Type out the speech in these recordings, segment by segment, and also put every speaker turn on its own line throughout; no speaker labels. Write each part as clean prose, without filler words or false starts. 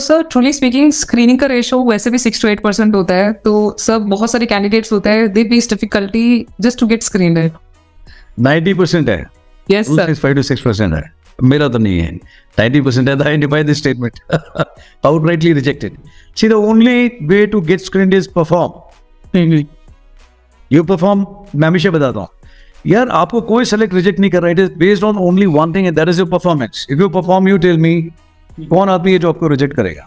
Sir truly speaking screening का ratio वैसे भी 6 to 8% होता है, तो सर बहुत सारे कैंडिडेट्स होते हैं, they face difficulty just to get screened.
90% है।
Yes sir.
5 to 6% है, मेरा तो नहीं है। 90% है। I defy this statement. Outrightly rejected. See, the only way to get screened is perform. You perform, मैं हमेशा बताता हूँ यार, आपको कोई सेलेक्ट रिजेक्ट नहीं कर रहा है। It is based on only one thing and that is your performance. If you perform, you tell me कौन आदमी है जो आपको रिजेक्ट करेगा।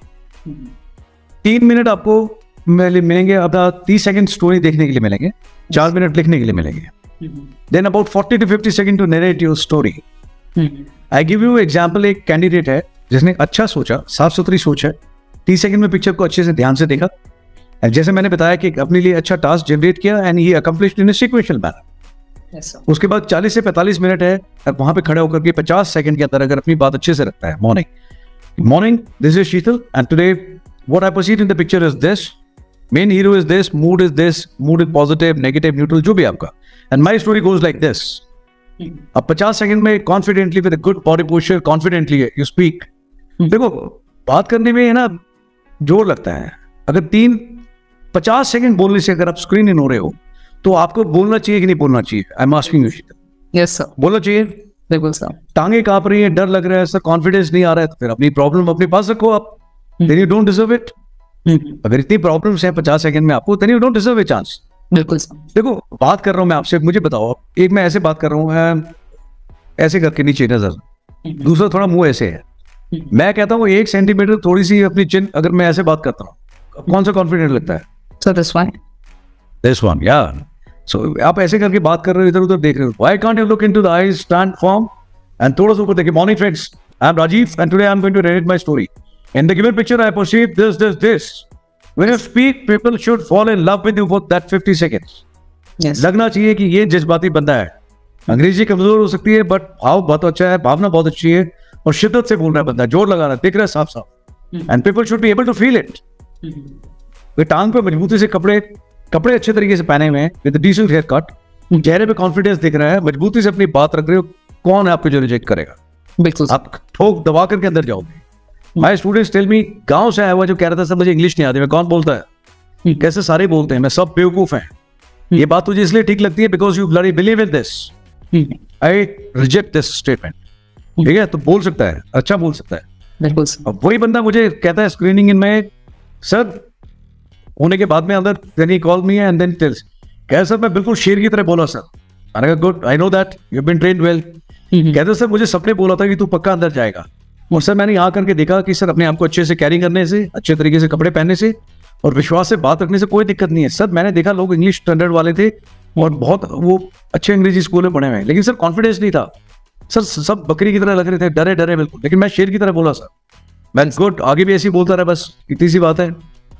3 मिनट आपको मिलेंगे, अपना 30 सेकंड स्टोरी देखने के लिए मिलेंगे, 4 मिनट लिखने के लिए मिलेंगे, then about 40 to 50 second to narrate your story. I give you example. एक कैंडिडेट है जिसने अच्छा सोचा, साफ सुथरी सोच है, 30 सेकंड में पिक्चर को अच्छे से ध्यान से देखा, जैसे मैंने बताया कि अपने लिए अच्छा टास्क जनरेट किया and he accomplished in a sequential manner. उसके बाद 40 से 45 मिनट है वहां पे खड़े होकर के 50 सेकंड के अंदर अगर अपनी बात अच्छे से रखता है। Morning, this is Sheetal and today what I perceive in the picture is this, main hero is this, mood is positive, negative, neutral, जो भी आपका, and my story goes like this. अब 50 सेकंड में confidently with a good body posture, confidently you speak. देखो बात करने में है ना जोर लगता है। अगर 50 सेकंड बोलने से अगर आप स्क्रीन इन हो रहे हो तो आपको बोलना चाहिए कि नहीं बोलना चाहिए? I am asking you.
Yes sir.
बोलना चाहिए।
बिल्कुल सर।
टांगे कांप रही है, डर लग रहा है सर, कॉन्फिडेंस नहीं आ रहा है, तो फिर अपनी प्रॉब्लम अपने पास रखो आप। Then you don't deserve it. अगर इतनी प्रॉब्लम्स हैं 50 सेकंड में आपको, then you don't deserve a chance.
बिल्कुल सर।
देखो बात कर रहा हूं मैं आपसे, मुझे बताओ, एक मैं ऐसे बात कर रहा हूँ ऐसे करके नीचे नजर, दूसरा थोड़ा मुंह ऐसे है, मैं कहता हूँ 1 सेंटीमीटर थोड़ी सी अपनी चिन, अगर मैं ऐसे बात करता हूँ कौन सा कॉन्फिडेंट लगता है?
सर दिस वन
यार। सो आप ऐसे करके बात कर रहे हो, इधर उधर देख रहे हो। Why can't you look into the eyes, stand firm and थोड़ा सा ऊपर देखिए। Morning friends, I am Rajiv and today I am going to narrate my story. In the given picture I perceive this. When you speak, people should fall in love with you for that 50 seconds.
Yes.
लगना चाहिए कि ये जज्बाती बंदा है। अंग्रेजी कमजोर हो सकती है बट भाव बहुत अच्छा है, भावना बहुत अच्छी है और शिद्दत से बोल रहा है बंदा, जोर लगा रहा है, दिख रहा है साफ साफ। And people should be able to feel it. वे टांग पे मजबूती से कपड़े अच्छे तरीके से पहने हुए हैं, विद डिसेंट हेयर कट, चेहरे पे कॉन्फिडेंस दिख रहा है, मजबूती से अपनी बात रख रहे हो, कौन है आपको जो रिजेक्ट करेगा?
बिल्कुल।
आप ठोक दबा करके अंदर जाओगे। माय स्टूडेंट्स टेल मी, गांव से आया हुआ जो कह रहा था सर मुझे इंग्लिश नहीं आती, मैं कौन बोलता है? कैसे सारे बोलते हैं, मैं सब बेवकूफ हैं। ये बात तुझे इसलिए ठीक लगती है because you bloody believe in this. I reject this statement. ठीक है, तो बोल सकता है, अच्छा बोल सकता है।
बिल्कुल। अब
वही बंदा मुझे कहता है स्क्रीनिंग इन में सर होने के बाद में अंदर, then he call me and then tells, कह सर मैं बिल्कुल शेर की तरह बोला सर। मैंने कहा good, I know that you been trained well. कहते सर मुझे सबने बोला था कि तू पक्का अंदर जाएगा, और सर मैंने यहाँ करके देखा कि सर अपने आप को अच्छे से कैरी करने से, अच्छे तरीके से कपड़े पहनने से और विश्वास से बात रखने से कोई दिक्कत नहीं है। सर मैंने देखा लोग इंग्लिश स्टैंडर्ड वाले थे और बहुत वो अच्छे अंग्रेजी स्कूल में पढ़े हुए हैं, लेकिन सर कॉन्फिडेंस नहीं था सर, सब बकरी की तरह लग रहे थे, डरे बिल्कुल, लेकिन मैं शेर की तरह बोला सर। मैं गुड, आगे भी ऐसे ही बोलता रहा, बस इतनी सी बात है।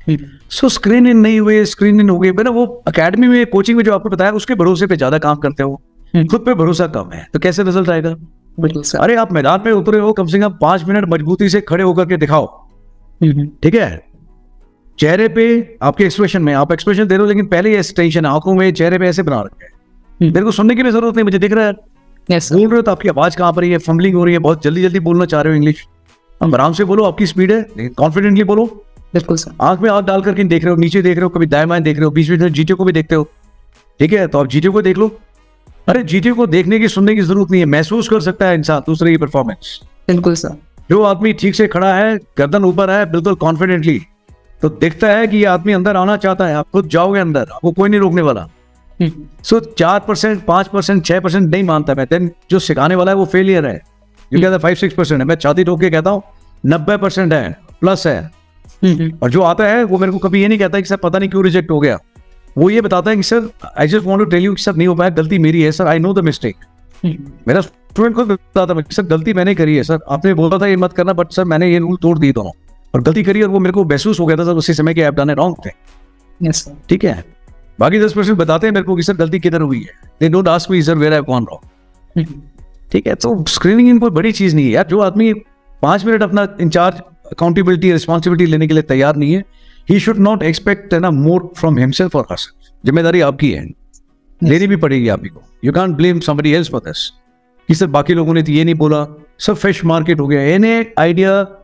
सो स्क्रीन इन नहीं हुए, स्क्रीन इन हो गए। मैंने वो अकेडमी में, कोचिंग में जो आपको बताया उसके भरोसे पे ज्यादा काम करते हो, खुद पे भरोसा कम है, तो कैसे रिजल्ट आएगा?
बिल्कुल सर।
अरे आप मैदान में उतरे हो, कम से कम 5 मिनट मजबूती से खड़े होकर के दिखाओ। ठीक है, चेहरे पे आपके एक्सप्रेशन में आप एक्सप्रेशन दे रहे हो, लेकिन पहले ये टेंशन आंखों में, चेहरे पे ऐसे बना रखे हैं, मेरे को सुनने की भी जरूरत नहीं, मुझे दिख रहा है।
yes,
बोल रहे हो तो आपकी आवाज कहाँ पर है, फंबलिंग हो रही है, बहुत जल्दी जल्दी बोलना चाह रहे हो इंग्लिश। हम आराम से बोलो, आपकी स्पीड है, लेकिन कॉन्फिडेंटली बोलो।
बिल्कुल सर।
आंख में आंख डाल करके देख रहे हो, नीचे देख रहे हो, कभी दाएं बाएं देख रहे हो, बीच में जीटीओ को भी देखते हो। ठीक है, तो आप जीटीओ को देख लो। अरे जीटीओ को देखने की, सुनने की जरूरत नहीं है, महसूस कर सकता है इंसान दूसरे की परफॉर्मेंस।
बिल्कुल सर।
जो आदमी ठीक से खड़ा है, गर्दन ऊपर है, बिल्कुल कॉन्फिडेंटली, तो दिखता है कि ये आदमी अंदर आना चाहता है। आप खुद जाओगे अंदर, आपको कोई नहीं रोकने वाला। सो 4%, 5%, 6% नहीं मानता मैं, देन जो सिखाने वाला है वो फेलियर है। जो कहता है 5-6% है, मैं छाती ठोक के कहता हूँ 90% है, प्लस है। और जो आता है वो मेरे को कभी ये नहीं कहता कि सर पता नहीं क्यों रिजेक्ट हो गया, वो ये बताता है कि sir I just want to tell you कि सर नहीं हो पाया, गलती मेरी है sir, I know the mistake. मेरा स्टूडेंट को बताता है सर गलती मैंने करी है सर, आपने बोला था ये मत करना, बट सर मैंने ये रूल तोड़ दिए दोनों और गलती करी, और वो मेरे को महसूस हो गया था सर उसी समय कि आप डन रॉन्ग थे।
Yes sir.
ठीक है, बाकी 10% बताते हैं मेरे को कि सर गलती किधर हुई है, they don't ask me sir where I have gone wrong. ठीक है, तो स्क्रीनिंग इन कोई बड़ी चीज नहीं है यार। जो आदमी 5 मिनट अपना इंचार्ज, अकाउंटेबिलिटी, रिस्पॉन्सिबिलिटी लेने के लिए तैयार नहीं है, ही शुड नॉट एक्सपेक्ट ना मोर फ्रॉम हिमसेल्फ और हरसेल्फ। जिम्मेदारी आपकी है, लेनी भी पड़ेगी आप ही को। You can't blame somebody else for this कि सर बाकी लोगों ने तो ये नहीं बोला, सब फिश मार्केट हो गया। Any idea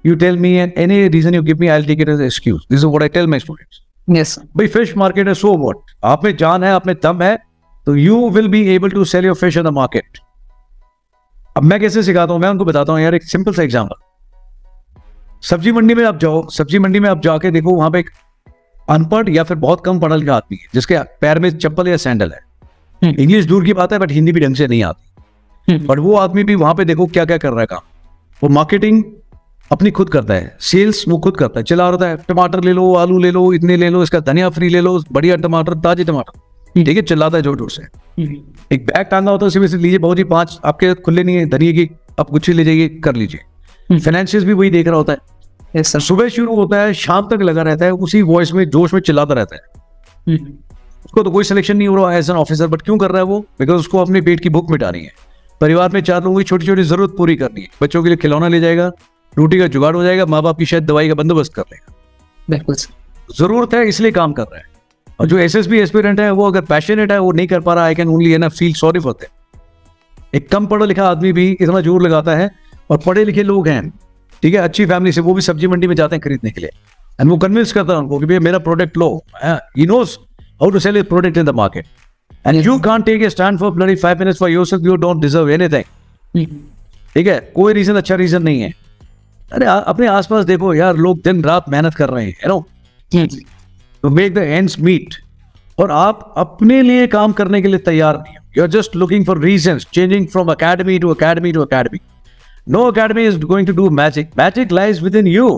you tell me and any reason you give me, I'll take it as an excuse. This is what I tell my students.
Yes, sir.
भाई फिश मार्केट है, so what? आप में जान है, आप में दम है, तो you will be able to sell your fish in the market. अब मैं कैसे सिखाता हूं, मैं उनको बताता हूं यार, एक सिंपल सा एग्जांपल। सब्जी मंडी में आप जाओ, सब्जी मंडी में आप जाके देखो, वहां पे एक अनपढ़ या फिर बहुत कम पढ़ा लिखा आदमी है जिसके पैर में चप्पल या सैंडल है। इंग्लिश दूर की बात है, बट हिंदी भी ढंग से नहीं आती। बट वो आदमी भी वहां पे देखो क्या क्या कर रहा है काम। वो मार्केटिंग अपनी खुद करता है, सेल्स वो खुद करता है, चला रहा है, टमाटर ले लो, आलू ले लो, इतने ले लो, इसका धनिया फ्री ले लो, बढ़िया टमाटर, ताजे टमाटर, ठीक है, चिल्लाता है जोर जोर से। एक बैग टांगा होता है, उसी में से लीजिए बहुत ही 5 आपके खुले नहीं है धनिया की, आप कुछ ले जाइए, कर लीजिए। फाइनेंशियल भी वही देख रहा होता है।
Yes, sir.
सुबह शुरू होता है, शाम तक लगा रहता है, उसी वॉइस में जोश में चिल्लाता रहता है। उसको तो कोई सिलेक्शन नहीं हो रहा एज एन ऑफिसर, बट क्यों कर रहा है वो? बिकॉज उसको अपने पेट की भूख मिटानी है, परिवार में 4 लोगों की छोटी छोटी जरूरत पूरी करनी है, बच्चों के लिए खिलौना ले जाएगा, रोटी का जुगाड़ हो जाएगा, माँ बाप की शायद दवाई का बंदोबस्त कर लेगा।
बिल्कुल सर।
जरूरत है इसलिए काम कर रहा है। और जो एसएसबी एस्पिरेंट है, वो अगर पैशनेट है, वो नहीं कर पा रहा, I can only feel sorry for that. एक कम पढ़ा लिखा आदमी भी इतना जोर लगाता है, और पढ़े लिखे लोग हैं, ठीक है, अच्छी फैमिली से, वो भी सब्जी मंडी में जाते हैं खरीदने के लिए, एंड वो कन्विंस करता है उनको कि भैया मेरा प्रोडक्ट लो। He knows how to sell his product in the market, and you can't take a stand for bloody 5 minutes for yourself, you don't deserve anything. ठीक है, कोई रीजन अच्छा रीजन नहीं है। अरे अपने आसपास देखो यार, लोग दिन रात मेहनत कर रहे हैं, you know, to make the ends meet, और आप अपने लिए काम करने के लिए तैयार नहीं हो। You are just looking for reasons, changing from academy to academy to academy. No academy is going to do magic. Magic lies within you.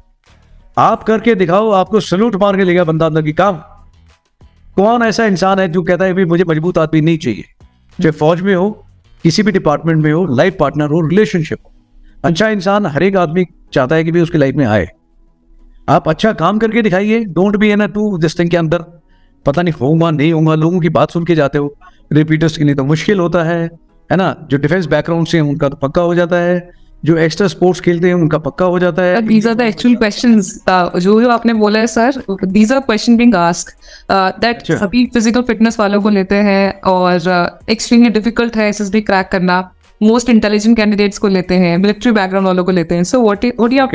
आप करके दिखाओ, आपको सलूट मार के लेगा बंदा अंदर की काम। कौन ऐसा इंसान है जो कहता है भी मुझे मजबूत आदमी नहीं चाहिए? चाहे फौज में हो, किसी भी डिपार्टमेंट में हो, लाइफ पार्टनर हो, रिलेशनशिप हो, अच्छा इंसान हर एक आदमी चाहता है कि भी उसकी लाइफ में आए। आप अच्छा काम करके दिखाइए, don't be an to this thing के अंदर पता नहीं होगा नहीं होगा, लोगों की बात सुन के जाते हो। रिपीटर्स के लिए तो मुश्किल होता है ना। जो डिफेंस बैकग्राउंड से उनका तो पक्का हो जाता है, जो एक्स्ट्रा स्पोर्ट्स खेलते हैं उनका पक्का हो जाता है।
These are the actual questions जो आपने बोला है sir, these are question being asked that अभी फिजिकल फिटनेस वालों को लेते हैं, और एक्सट्रीमली डिफिकल्ट है एसएसबी क्रैक करना, मोस्ट इंटेलिजेंट कैंडिडेट्स को लेते हैं, मिलिट्री बैकग्राउंड वालों को लेते हैं। सो व्हाट डू यू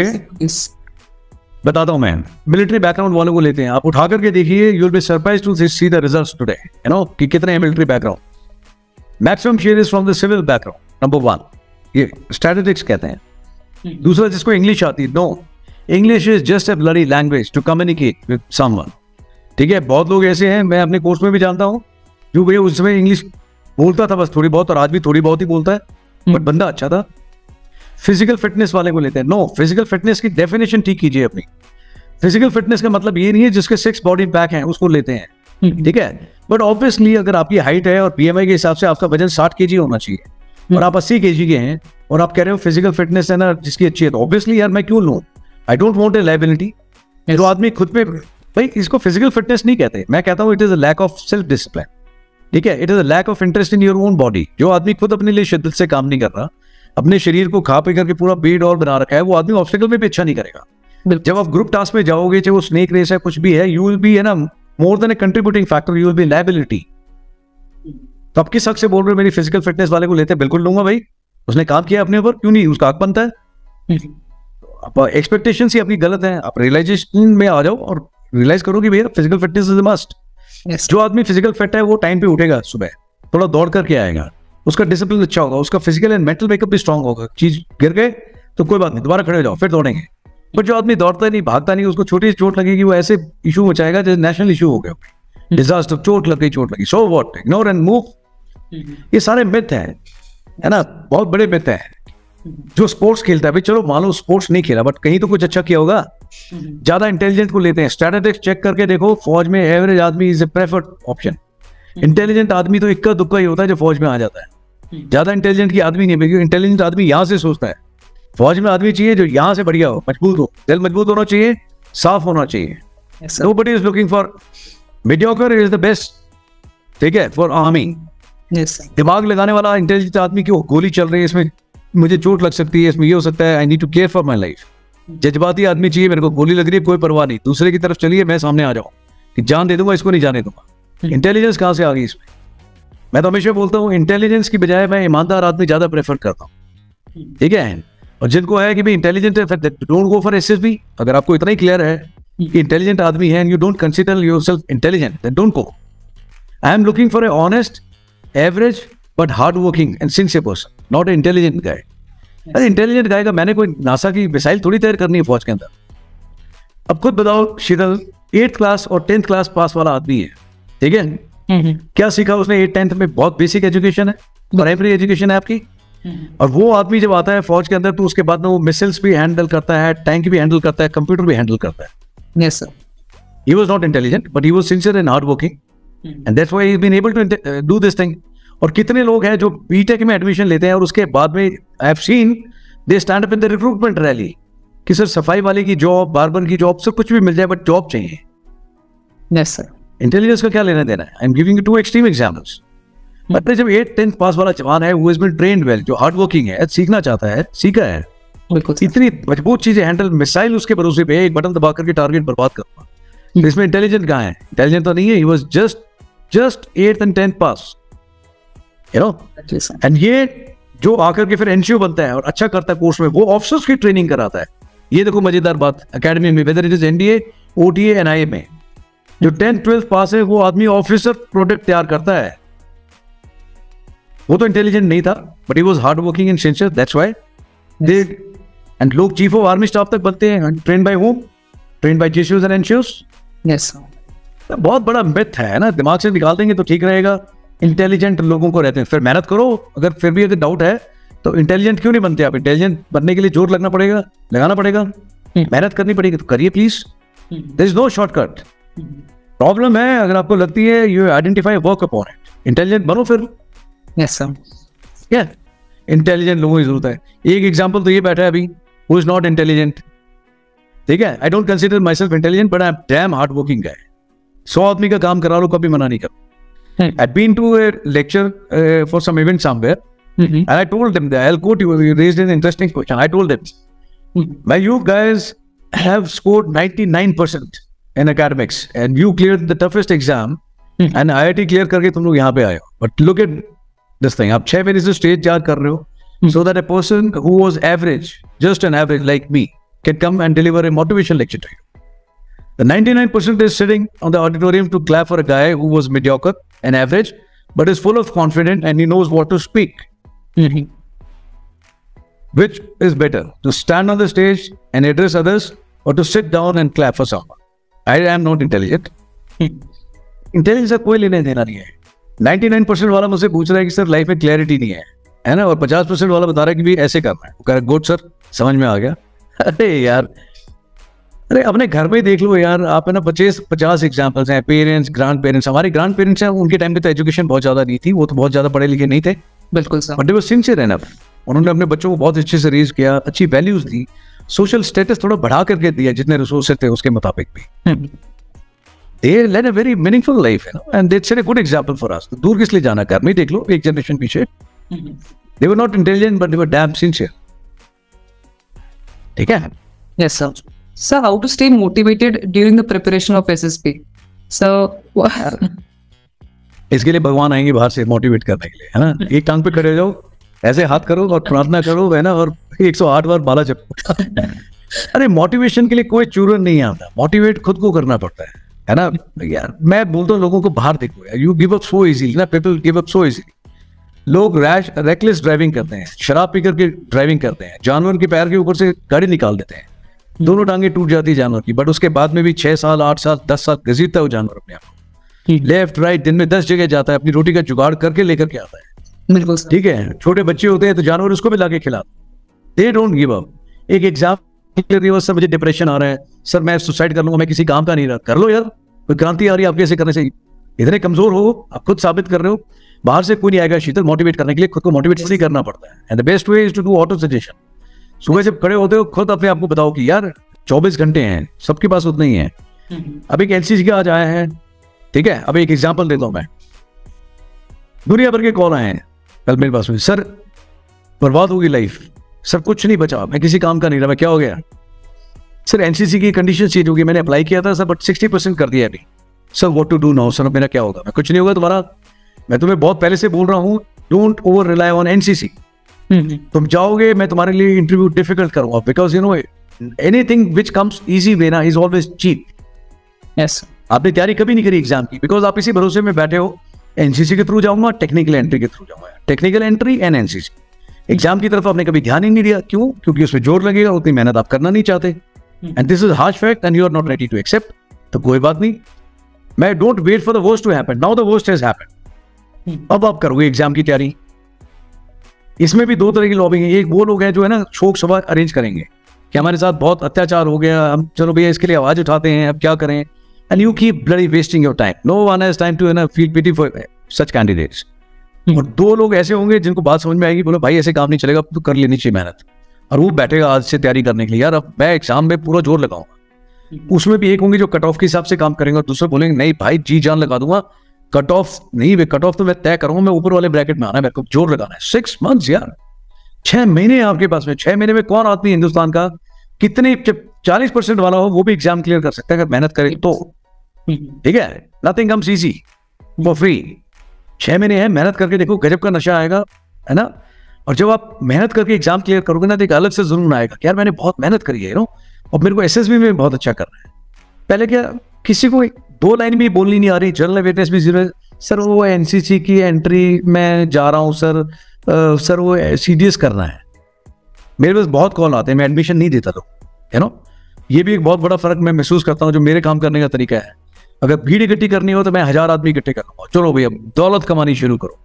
बताता हूं मैं, मिलिट्री बैकग्राउंड वालों को लेते हैं, आप उठा करके देखिए, you will be surprised to see the results today, you know, कि कितने हैं military background. Maximum share is from the civil background, number 1, ये स्टैटिस्टिक्स कहते हैं। दूसरा, जिसको इंग्लिश आती है, no, English is just a bloody language to communicate with someone. ठीक है, बहुत लोग ऐसे हैं, मैं अपने कोर्स में भी जानता हूं, जो भैया उस समय इंग्लिश बोलता था बस थोड़ी बहुत, और आज भी थोड़ी बहुत ही बोलता है, बट बंदा अच्छा था। फिजिकल फिटनेस वाले को लेते हैं, नो, फिजिकल फिटनेस की डेफिनेशन ठीक कीजिए अपनी। फिजिकल फिटनेस का मतलब ये नहीं है जिसके 6 बॉडी पैक हैं उसको लेते हैं, ठीक है, बट ऑब्वियसली अगर आपकी हाइट है और बीएमआई के हिसाब से आपका वजन 60 kg होना चाहिए, और आप 80 kg के हैं, और आप कह रहे हो फिजिकल फिटनेस है ना जिसकी अच्छी है, तो ऑब्वियसली यार मैं क्यों लूं? I don't want a liability. जो आदमी खुद पे, भाई इसको फिजिकल फिटनेस नहीं कहते, मैं कहता हूं it is a lack of self discipline. ठीक है, it is a lack of interest in your own body. जो आदमी खुद अपने लिए शिद्दत से काम नहीं कर रहा, अपने शरीर को खा पी करके पूरा बेड और बना रखा है, वो आदमी ऑब्स्टिकल में भी अच्छा नहीं करेगा। जब आप ग्रुप टास्क में जाओगे, चाहे वो स्नेक रेस है, कुछ भी है, यू विल बी, है ना, more than a contributing factor, you will be liability. तो आप किस हक से बोल रहे हो मेरी फिजिकल फिटनेस वाले को लेते हैं? बिल्कुल लूंगा भाई, उसने काम किया अपने ऊपर, क्यों नहीं, उसका हक बनता है। आप एक्सपेक्टेशन ही अपनी गलत है, आप रियलाइजेशन में आ जाओ और रियलाइज करो कि भैया फिजिकल फिटनेस इज मस्ट। जो आदमी फिजिकल फिट है वो टाइम पे उठेगा, सुबह थोड़ा दौड़ करके आएगा, उसका डिसिप्लिन अच्छा होगा, उसका फिजिकल एंड मेंटल मेकअप भी स्ट्रांग होगा। चीज गिर गए तो कोई बात नहीं, दोबारा खड़े हो जाओ, फिर दौड़ेंगे। बट जो आदमी दौड़ता नहीं, भागता नहीं, उसको छोटी चोट लगेगी, वो ऐसे इशू मचाएगा जैसे नेशनल इशू हो गया, डिजास्टर, चोट लगी, so what, ignore and move. ये सारे मिथ हैं, है ना, बहुत बड़े मिथ हैं। जो स्पोर्ट्स खेलता है, भाई चलो मान लो स्पोर्ट्स नहीं खेला, बट कहीं तो कुछ अच्छा किया होगा। ज्यादा इंटेलिजेंट को लेते हैं, स्टैटिस्टिक्स चेक करके देखो, फौज में एवरेज आदमी is a preferred option. Intelligent आदमी तो इक्का दुक्का ही होता है जो फौज में आ जाता है। ज्यादा इंटेलिजेंट की आदमी नहीं, क्योंकि इंटेलिजेंट आदमी यहाँ से सोचता है। फौज में आदमी चाहिए जो यहाँ से बढ़िया हो, मजबूत हो, दिल मजबूत होना चाहिए, साफ होना चाहिए। Nobody is looking for mediocre, is the best, ठीक है, फॉर आर्मी। दिमाग लगाने वाला इंटेलिजेंट आदमी, क्यों गोली चल रही है, इसमें मुझे चोट लग सकती है, इसमें ये हो सकता है, I need to care for my life. जज्बाती आदमी चाहिए, मेरे को गोली लग रही है, कोई परवाह नहीं, दूसरे की तरफ चलिए, मैं सामने आ जाऊँ कि जान दे दूंगा, इसको नहीं जाने दूंगा। इंटेलिजेंस कहाँ से आ गई इसमें? मैं तो हमेशा बोलता हूँ इंटेलिजेंस की बजाय मैं ईमानदार आदमी ज्यादा प्रेफर करता हूँ। ठीक है, और जिनको है कि भाई इंटेलिजेंट है, डोंट गो फॉर एसएसबी। अगर आपको इतना ही क्लियर है कि इंटेलिजेंट आदमी है and you don't consider yourself intelligent, then don't go. I am looking for a honest, average but hard working and sincere person, not a intelligent guy. अरे intelligent गाय का मैंने कोई नासा की मिसाइल थोड़ी तैयार करनी है फौज के अंदर। अब खुद बताओ शीतल, 8th क्लास और 10th क्लास पास वाला आदमी है, ठीक है, क्या सीखा उसने 8th 10th में? बहुत बेसिक एजुकेशन है, प्राइमरी एजुकेशन है आपकी। और वो आदमी जब आता है फौज के अंदर तो उसके बाद में वो मिसाइल्स भी हैंडल करता है, टैंक भी हैंडल करता है, कंप्यूटर भी हैंडल करता है।
Yes sir.
He was not intelligent, but he was sincere and hardworking, and that's why he's been able to do this thing. और कितने लोग हैं जो बीटेक में एडमिशन लेते हैं और उसके बाद में I have seen they stand up in the recruitment rally कि सर सफाई वाले की जॉब, बार्बर की जॉब, सब कुछ भी मिल जाए बट जॉब चाहिए।
Yes sir.
इंटेलिजेंस का क्या लेना देना है? I am giving you 2 extreme examples. मतलब जब 8th 10th पास वाला जवान है, who has been trained well, जो हार्ड वर्किंग है, सीखना चाहता है, सीखा है,
बिल्कुल
इतनी मजबूत चीजें हैंडल, मिसाइल उसके भरोसे पे एक बटन दबा करके टारगेट बर्बाद करूंगा। इसमें इंटेलिजेंट कहाँ है? इंटेलिजेंट तो नहीं है, he was just 8th and 10th पास, यू नो। एंड ये जो आकर के फिर एनसीओ बनता है और अच्छा करता है कोर्स में, वो ऑफिसर्स की ट्रेनिंग कराता है। ये देखो मजेदार बात, एकेडमी में whether it is NDA, OTA, NIA में जो 10th 12th पास है वो आदमी ऑफिसर प्रोडक्ट तैयार करता है। वो तो इंटेलिजेंट नहीं था, but he was hard working and sincere, that's why they, and लोग चीफ ऑफ आर्मी स्टाफ तक बनते हैं, train by home, train by GCOs and NCOs.
Yes.
बहुत बड़ा मिथ है ना, दिमाग से निकाल देंगे तो ठीक रहेगा। इंटेलिजेंट लोगों को रहते हैं, फिर मेहनत करो, अगर फिर भी अगर डाउट है तो इंटेलिजेंट क्यों नहीं बनते आप? इंटेलिजेंट बनने के लिए जोर लगना पड़ेगा, लगाना पड़ेगा, मेहनत करनी पड़ेगी, तो करिए please, there is no shortcut. Problem है अगर आपको लगती है, you identify, work upon it, intelligent बनो फिर।
Yes sir.
क्या इंटेलिजेंट लोगों की जरूरत है? एक एग्जांपल तो ये बैठा है अभी, हु इज नॉट इंटेलिजेंट, ठीक है। I don't consider myself intelligent, but I am damn hard working guy. 100 आदमी का काम करा लो, कभी मना नहीं कर। I'd been to a lecture for some event somewhere, and I told them that, I'll quote you, you raised an interesting question. I told them, "Well, you guys have scored 99% in academics, and you cleared the toughest exam, and IIT clear करके तुम लोग यहाँ पे आए हो. But look at this thing. आप 6 महीने से stage चार्ज कर रहे हो, so that a person who was average, just an average like me, can come and deliver a motivation lecture to you. The 99% is sitting on the auditorium to clap for a guy who was mediocre and average, but is full of confidence and he knows what to speak. Which is better, to stand on the stage and address others, or to sit down and clap for someone? I am not intelligent. Intelligence का कोई लेने देना नहीं है। 99% वाला मुझसे पूछ रहा है कि सर लाइफ में क्लैरिटी नहीं है ना, और 50% वाला बता रहा है कि भी ऐसे करना है। वो कह रहा है गुड सर, समझ में आ गया। अरे यार, अरे अपने घर में ही देख लो यार, आप है ना, 50 एग्जाम्पल्स हैं। पेरेंट्स, ग्रैंड पेरेंट्स, हमारे ग्रैंड पेरेंट्स हैं, उनके टाइम पे तो एजुकेशन बहुत ज्यादा नहीं थी, वो तो बहुत ज्यादा पढ़े लिखे नहीं थे।
बिल्कुल sir.
But they were sincere enough, उन्होंने अपने बच्चों को बहुत अच्छे से रेज किया, अच्छी वैल्यूज दी, सोशल स्टेटस थोड़ा बढ़ा करके दिया जितने रिसोर्सेज थे उसके मुताबिक भी। They led a very meaningful life, and they set a good example for us. तो दूर किस लिए जाना, घर में देख लो एक जनरेशन पीछे। They were not intelligent but they were damn sincere, ठीक है।
Yes sir. So how to stay motivated during the preparation of SSP? So
इसके लिए भगवान आएंगे बाहर से मोटिवेट करने के लिए, है ना। एक टांग पे खड़े हो जाओ, ऐसे हाथ करो और प्रार्थना करो, है ना, और 108 बार बाला जपो। अरे मोटिवेशन के लिए कोई चूरन नहीं आता, मोटिवेट खुद को करना पड़ता है ना यार। मैं बोलता हूँ लोगों को, बाहर देखो यार, you give up so easily ना, people give up so easily. लोग रेकलेस ड्राइविंग करते हैं, शराब पी करके ड्राइविंग करते हैं, जानवर के पैर के ऊपर से गाड़ी निकाल देते हैं, दोनों टांगे टूट जाती है जानवर की, बट उसके बाद में भी 6 साल 8 साल 10 साल घसीटता है वो जानवर अपने आप, लेफ्ट राइट, दिन में 10 जगह जाता है, अपनी रोटी का जुगाड़ करके लेकर के आता है।
बिल्कुल,
ठीक है। छोटे बच्चे होते हैं तो जानवर उसको भी लाके खिलाते, दे डोंट गिव अप। एक एग्जाम सर मुझे डिप्रेशन आ रहा है, सर मैं सुसाइड कर लूंगा, मैं किसी काम का नहीं रहा, कर लो यार, कोई क्रांति आ रही है आपके ऐसे करने से। इतने कमजोर हो, आप खुद साबित कर रहे हो, बाहर से कोई नहीं आएगा शीतल मोटिवेट करने के लिए, खुद को मोटिवेट नहीं करना पड़ता है। And the best way is to do autosuggestion. सुबह जब खड़े होते हो खुद अपने आप को बताओ कि यार 24 घंटे हैं, सबके पास उतने ही है। अब एक एलसीसी का आज आया है, ठीक है। अब एक एग्जांपल देता हूं मैं, दुनिया भर के कॉल आए हैं कल मेरे पास में, सर बर्बाद होगी लाइफ, सर कुछ नहीं बचा, मैं किसी काम का नहीं रहा, मैं क्या हो गया सर? एनसीसी की कंडीशन चेंज होगी, मैंने अप्लाई किया था सर बट 60% कर दिया अभी, sir what to do now, sir मेरा क्या होगा? मैं कुछ नहीं होगा तुम्हारा, मैं तुम्हें बहुत पहले से बोल रहा हूँ, don't over rely on NCC, तुम जाओगे, मैं तुम्हारे लिए इंटरव्यू डिफिकल्ट करूंगा, because you know anything which comes easy way ना इज ऑलवेज चीप।
यस,
आपने तैयारी कभी नहीं करी एग्जाम की, बिकॉज आप इसी भरोसे में बैठे हो, एनसीसी के थ्रू जाऊंगा, टेक्निकल एंट्री के थ्रू जाऊंगा, technical entry and NCC. Exam की तरफ आपने कभी ध्यान ही नहीं दिया, क्यों? क्योंकि उसमें जोर लगेगा, उतनी मेहनत आप करना नहीं चाहते, and this is harsh fact and you are not ready to accept. तो कोई बात नहीं, मैं don't wait for the worst to happen, now the worst has happened. अब आप करोगे एग्जाम की तैयारी। इसमें भी दो तरह की लॉबिंग है। एक वो लोग हैं जो है ना शोक सभा अरेंज करेंगे कि हमारे साथ बहुत अत्याचार हो गया, हम चलो भैया इसके लिए आवाज उठाते हैं, अब क्या करें, and you keep bloody wasting your time. No one has time to feel pity for such candidates. और दो लोग ऐसे होंगे जिनको बात समझ में आएगी, बोलो भाई ऐसे काम नहीं चलेगा, तो कर लेनी चाहिए मेहनत, और वो बैठेगा आज से तैयारी करने के लिए, यार अब मैं एग्जाम में पूरा जोर लगाऊंगा। उसमें भी एक होंगे जो कट ऑफ के हिसाब से काम करेंगे, और दूसरे बोलेंगे नहीं भाई जी जान लगा दूंगा, कट ऑफ नहीं, कट ऑफ तो मैं तय करूंगा, मैं ऊपर वाले ब्रैकेट में आना है, मेरे को जोर लगाना है। 6 months यार, 6 महीने आपके पास में। 6 महीने में कौन आदमी हिंदुस्तान का कितने 40% वाला हो वो भी एग्जाम क्लियर कर सकता है अगर मेहनत करे तो। ठीक है, nothing comes easy for free. 6 महीने है, मेहनत करके देखो, गजब का नशा आएगा, है ना। और जब आप मेहनत करके एग्जाम क्लियर करोगे ना, तो एक अलग से जुनून आएगा कि यार मैंने बहुत मेहनत करी है, और मेरे को एसएसबी में बहुत अच्छा करना है। पहले क्या किसी को 2 लाइन भी बोलनी नहीं आ रही, जनरल अवेयरनेस भी जीरो। सर वो एनसीसी की एंट्री में जा रहा हूँ सर, सर वो सीडीएस करना है। मेरे पास बहुत कॉल आते हैं, मैं एडमिशन नहीं देता, तो ये भी एक बहुत बड़ा फर्क मैं महसूस करता हूँ जो मेरे काम करने का तरीका है। अगर भीड़ इकट्ठी करनी हो तो मैं 1000 आदमी इकट्ठे कर लूंगा, चलो भैया दौलत कमानी शुरू करो।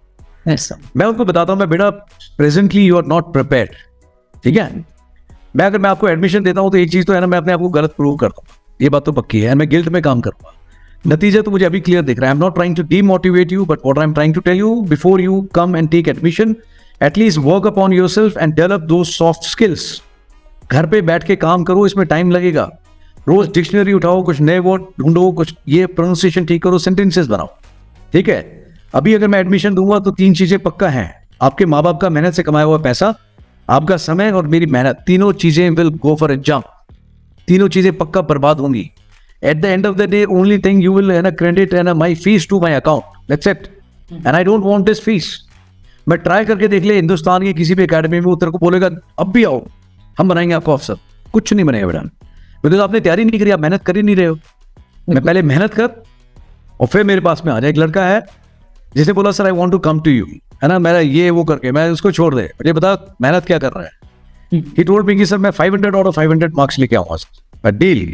मैं उनको बताता हूँ, मैं बेटा presently you are not prepared. ठीक है, मैं आपको एडमिशन देता हूँ तो एक चीज तो है ना, मैं अपने आप को गलत प्रूव करता हूँ, ये बात तो पक्की है, मैं गिल्ट में काम करूंगा। नतीजा तो मुझे अभी क्लियर दिख रहा है। I am not trying to demotivate you, but what I am trying to tell you, before you come and take admission, at least work upon yourself and develop those soft skills. घर पे बैठ के काम करो, इसमें टाइम लगेगा। रोज dictionary उठाओ, कुछ नए वर्ड ढूंढो, कुछ ये प्रोनाउंसिएशन ठीक करो, सेंटेंसेस बनाओ। ठीक है, अभी अगर मैं एडमिशन दूंगा तो 3 चीजें पक्का हैं, आपके माँ बाप का मेहनत से कमाया हुआ पैसा, आपका समय और मेरी मेहनत, तीनों चीजें विल गो फॉर एग्जाम। तीनों चीजें पक्का बर्बाद होंगी। At the end of the day only thing you will credit my fees to my account, that's it, and I don't want this fees. मैं ट्राई करके देख ले, हिंदुस्तान की किसी भी एकेडमी में उतर को बोलेगा अब भी आओ, हम बनाएंगे आपको अफसर, कुछ नहीं बनेगा बेटा, बिकॉज आपने तैयारी नहीं करी, आप मेहनत कर ही नहीं रहे हो। मैं पहले मेहनत कर और फिर मेरे पास में आ जाए। एक लड़का है जिसे बोला sir I want to come to you, है ना, मेरा ये वो करके मैं उसको छोड़ दे, मुझे बता मेहनत क्या कर रहा है। ही टोल्ड मी कि सर मैं 500 आउट ऑफ 500 मार्क्स लेके आऊंगा सर। डील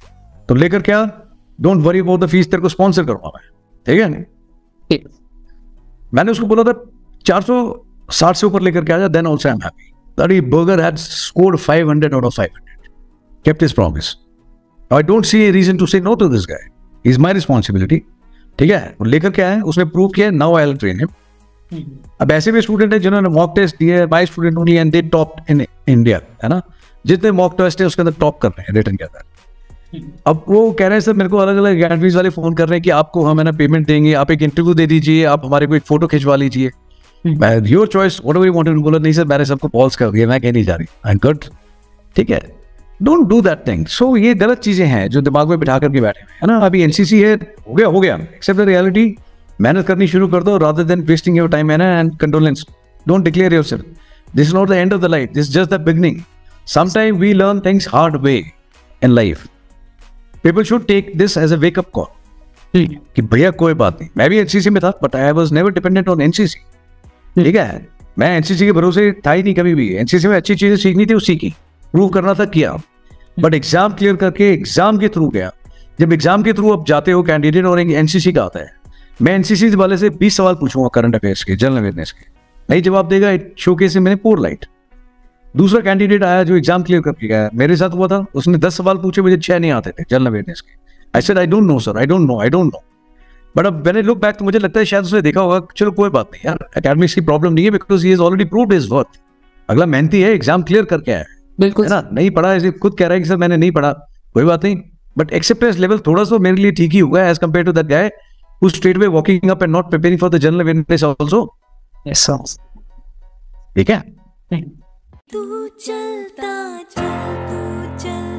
तो लेकर क्या, don't worry about the fees, तेरे को स्पॉन्सर करूंगा मैं। ठीक है, मैंने उसको बोला था 460 से ऊपर लेकर के आ जा, then also I am happy. That burger had scored 500 out of 500, kept his promise. I don't see a reason to say no to this guy. He's my responsibility. ठीक है, लेकर क्या है, उसने प्रूव किया, now I'll train him. अब ऐसे भी स्टूडेंट है जिन्होंने मॉक टेस्ट दिए, 22 student only and they top in India, है ना। जितने मॉक टेस्ट है उसके अंदर टॉप कर रहे हैं रिटर्न के अंदर। अब वो कह रहे हैं सर मेरे को अलग अलग अकेडमीज वाले फोन कर रहे हैं कि आपको हम है ना पेमेंट देंगे, आप एक इंटरव्यू दे दीजिए, आप हमारे को एक फोटो खिंचवा लीजिए, your choice whatever you want to. बोला नहीं सर मैंने सबको पॉज कर दिया, मैं कहीं नहीं जा रही, आई एम गुड। ठीक है, don't do that thing. So ये गलत चीजें हैं जो दिमाग में बिठा करके बैठे हैं, है ना। अभी एनसीसी है, हो गया, एक्सेप्ट द रियलिटी, मेहनत करनी शुरू कर दो rather than wasting your time, है ना। And condolence, don't declare yourself, this is not the end of the life, this is just the beginning. Sometime we learn things hard way in life. People should take this as a wake up call कि भैया कोई बात नहीं, मैं भी NCC में था but I was never dependent on NCC. ठीक है, मैं एनसीसी के भरोसे था ही नहीं कभी भी। एनसीसी में अच्छी चीजें सीखनी थी, वो सीखी, प्रूव करना था, किया, बट एग्जाम क्लियर करके एग्जाम के थ्रू गया। जब एग्जाम के थ्रू अब जाते हो कैंडिडेट और एनसीसी का आता है, मैं एनसीसी वाले से 20 सवाल पूछूंगा करंट अफेयर्स के, जनरल अवेयरनेस के, नहीं जवाब देगा, शोकेस से मैंने पोर लाइट। दूसरा कैंडिडेट आया जो एग्जाम क्लियर करके गया, मेरे साथ हुआ था, उसने 10 सवाल पूछे, मुझे 6 नहीं आते थे जनरल अवेयरनेस के। I said I don't know sir, I don't know. But अब मैंने लुक बैक तो मुझे लगता है शायद उसने देखा होगा, चलो कोई बात नहीं यार, एकेडमिक्स की प्रॉब्लम नहीं है, because he has already proved his worth. अगला मेहनती है, एग्जाम क्लियर करके आया, बिल्कुल, है ना। नहीं पढ़ा, ऐसे खुद कह रहा है कि सर मैंने नहीं पढ़ा, कोई बात नहीं, बट एक्सेप्टेंस लेवल थोड़ा सा मेरे लिए ठीक ही हुआ है as compare to that guy who straight way walking up and not preparing for the general awareness also. Yes sir, ठीक है।
तू चलता चल, तू चल